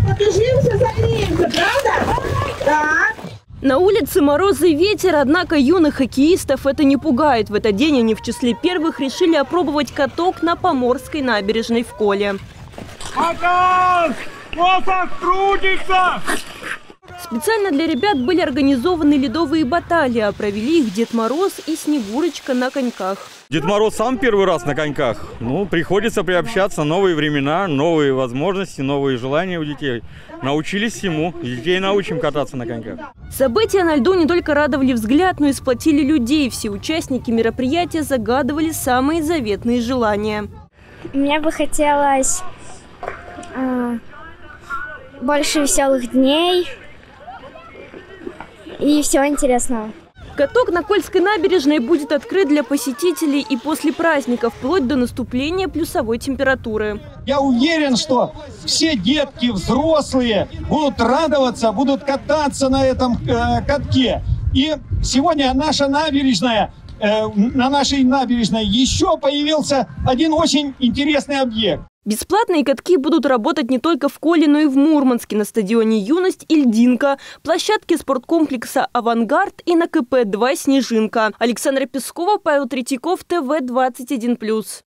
Побежимся, согреемся, правда? Да. На улице мороз и ветер, однако юных хоккеистов это не пугает. В этот день они в числе первых решили опробовать каток на Поморской набережной в Коле. Специально для ребят были организованы ледовые баталии, а провели их Дед Мороз и Снегурочка на коньках. Дед Мороз сам первый раз на коньках. Приходится приобщаться, новые времена, новые возможности, новые желания у детей. Научились всему. Детей научим кататься на коньках. События на льду не только радовали взгляд, но и сплотили людей. Все участники мероприятия загадывали самые заветные желания. Мне бы хотелось больше веселых дней и всего интересного. Каток на Кольской набережной будет открыт для посетителей и после праздников, вплоть до наступления плюсовой температуры. Я уверен, что все детки, взрослые будут радоваться, будут кататься на этом катке. И сегодня наша набережная, на нашей набережной еще появился один очень интересный объект. Бесплатные катки будут работать не только в Коле, но и в Мурманске, на стадионе «Юность» и «Льдинка», площадке спорткомплекса «Авангард» и на КП-2 «Снежинка». Александра Пескова, Павел Третьяков, ТВ 21+.